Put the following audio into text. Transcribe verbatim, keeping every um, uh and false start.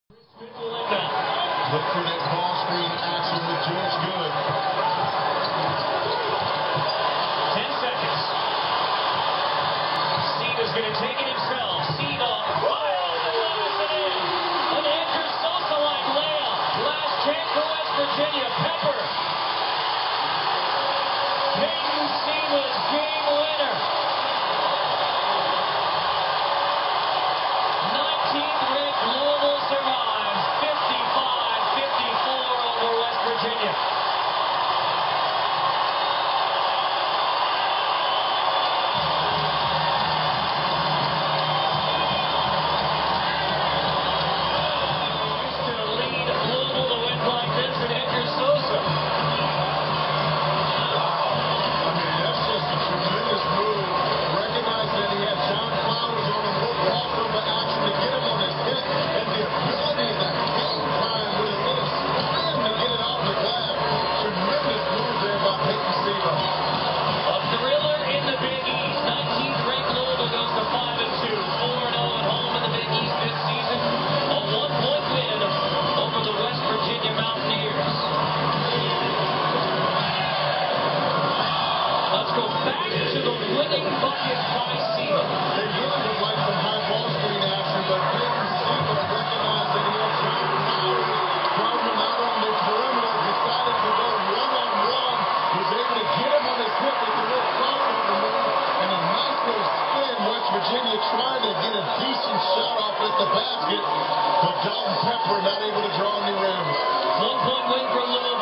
Look for that ball screen action with George Good. Ten seconds. Steva's going to take it himself. Steva fires the glass and in. An Andrew Sosa-like layup. Last chance for West Virginia. Pepper. Peyton Steva's game winner. nineteenth ranked Louisville survives. fifty-five fifty-four over West Virginia. Back to the winning bucket by Steva. They really would like some high ball screen action, but Peyton Steva recognized that he had John Powers crowd him out on the perimeter, decided to go one-on-one, was able to get him on his hip with a little crossover move, and a nice little spin. West Virginia trying to get a decent shot off at the basket, but Dalton Pepper not able to draw on the rim. One-point win for Louisville.